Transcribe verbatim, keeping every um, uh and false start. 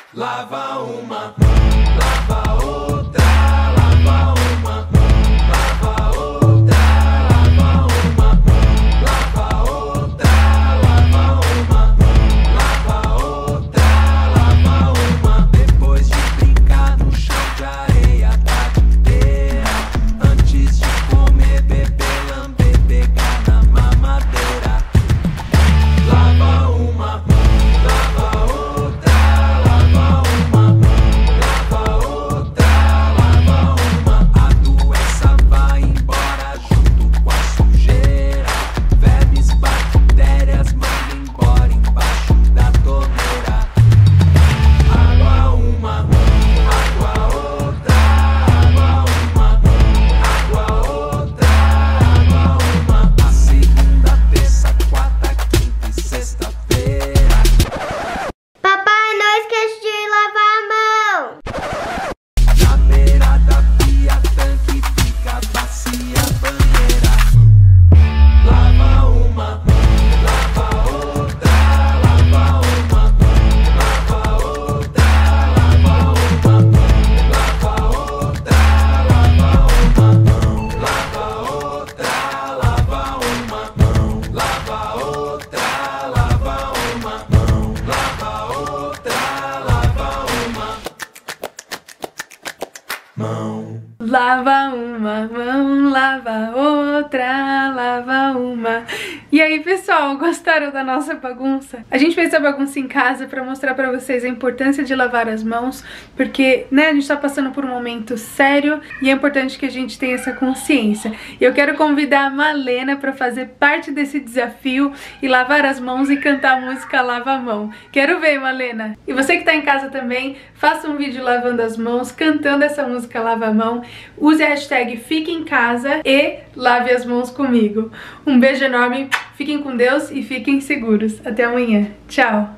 Lava uma mão, lava outra, lava uma mão, lava outra, lava uma mão, lava outra, lava uma mão, lava outra, lava uma. Depois de brincar no chão de areia a tarde inteira, antes de comer, beber, lamber, pegar na mamadeira. Lava uma mão, lava outra, lava uma mão, lava outra, lava uma. A doença vai embora junto com a sujeira. Vermes, bactérias, manda embora embaixo da torneira. Água uma mão, água outra, água uma mão, água outra, água uma. A segunda, terça, quarta, quinta e sexta-feira. Papai, não esquece de lavar a mão. Na beira da pia, tanque, fica a bacia, banheira. Lava uma mão, lava outra, lava uma mão, lava outra, lava uma mão, lava outra, lava uma mão, lava outra, lava uma mão, lava outra, lava uma mão, lava outra, lava uma mão. Lava uma mão, lava outra, lava uma. E aí, pessoal, gostaram da nossa bagunça? A gente fez a bagunça em casa pra mostrar pra vocês a importância de lavar as mãos, porque, né, a gente tá passando por um momento sério e é importante que a gente tenha essa consciência. E eu quero convidar a Malena pra fazer parte desse desafio e lavar as mãos e cantar a música Lava a Mão. Quero ver, Malena! E você que tá em casa também, faça um vídeo lavando as mãos, cantando essa música Lava a Mão. Use a hashtag Fique em Casa e lave as mãos comigo. Um beijo enorme, fiquem com Deus e fiquem seguros. Até amanhã. Tchau!